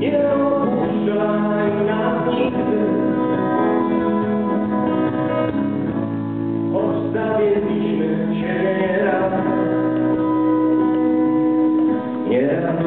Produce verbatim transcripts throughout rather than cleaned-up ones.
Nie opuszczaj nas nigdy, choć zawiedliśmy Cię nieraz, nieraz.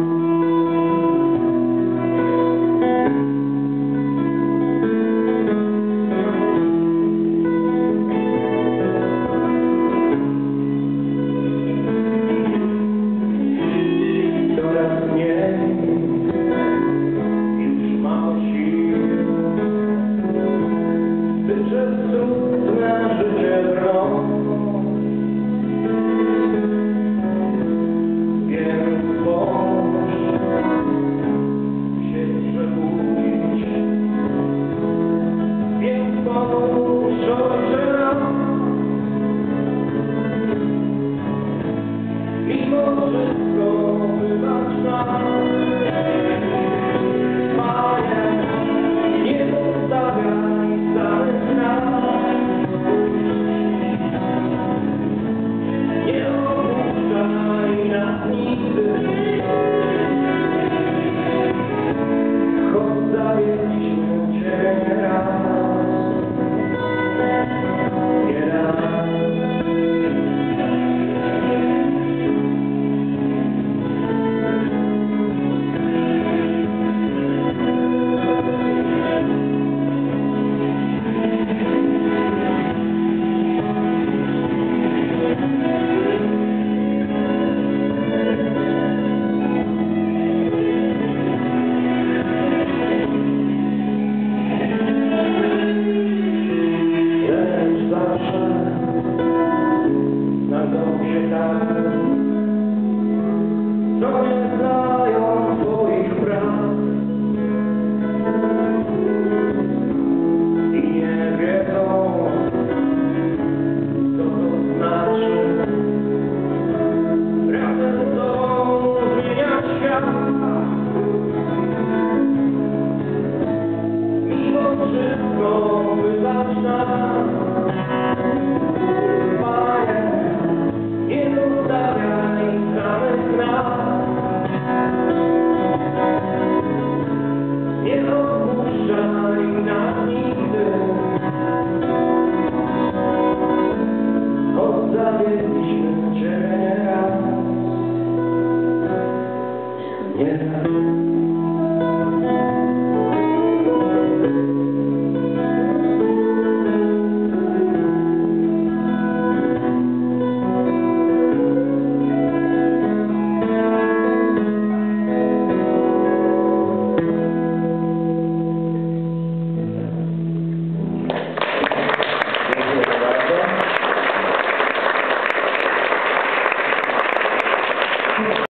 Mimo wszystko wybacz nam, Panie, nie zostawiaj samych nas. Nie opuszczaj nas nigdy, choć zawiedliśmy Cię nieraz, nieraz. Co nie znają Twoich praw i nie wiedzą, co to znaczy razem z Tobą zmieniać świat. Mimo wszystko wybacz nam, Panie, nie zostawiaj samych nas. Nie opuszczaj nas nigdy, choć zawiedliśmy Cię nieraz, nieraz.